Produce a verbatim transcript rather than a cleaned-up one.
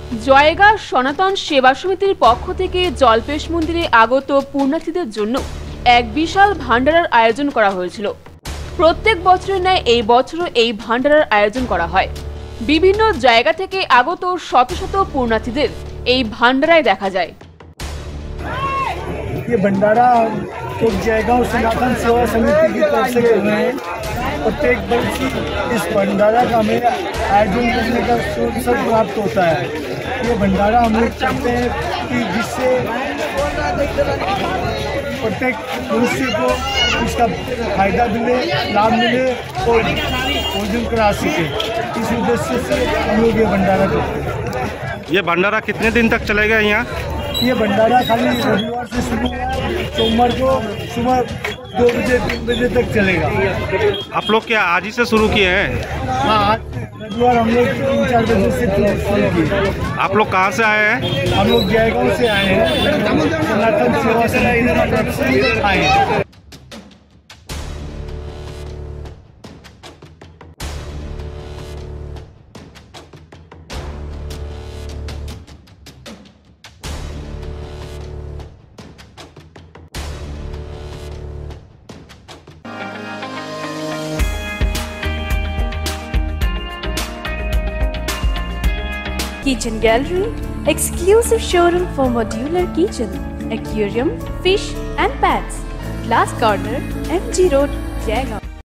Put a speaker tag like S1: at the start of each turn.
S1: জয়গা সনাতন সেবা সমিতির পক্ষ থেকে জলপেশ মন্দিরে আগত পুণ্যার্থীদের জন্য এক বিশাল ভান্ডারার আয়োজন করা হয়েছিল। প্রত্যেক বছরের ন্যায় এই বছরও এই ভান্ডারার আয়োজন করা হয়। বিভিন্ন জায়গা থেকে আগত শত শত পুণ্যার্থীদের এই ভান্ডারায় দেখা যায়।
S2: ये भंडारा एक जयगांव सनातन सेवा समिति की तरफ से कर रहे हैं। प्रत्येक वर्ष इस भंडारा का हमें आयोजन करने का अवसर प्राप्त होता है। ये भंडारा हम लोग चाहते हैं कि जिससे प्रत्येक मनुष्य को इसका फायदा मिले, लाभ मिले और भोजन करा सके। इस उद्देश्य से हम लोग ये भंडारा करते हैं।
S3: ये भंडारा कितने दिन तक चलेगा यहाँ?
S2: ये भंडारा खाली रविवार से शुरू हुआ, सोमवार को सुबह दो बजे तीन बजे तक चलेगा।
S3: आप लोग क्या आज ही से शुरू किए हैं?
S2: हाँ, आज रविवार हम लोग तीन चार बजे से शुरू किए।
S3: आप लोग कहाँ से आए हैं?
S2: हम लोग जयगांव से आए हैं, सनातन सेवा समिति की तरफ से आए हैं।
S4: Kitchen Gallery, exclusive showroom for modular kitchen, aquarium, fish and pets. Glass Corner, M G Road, Jaigaon.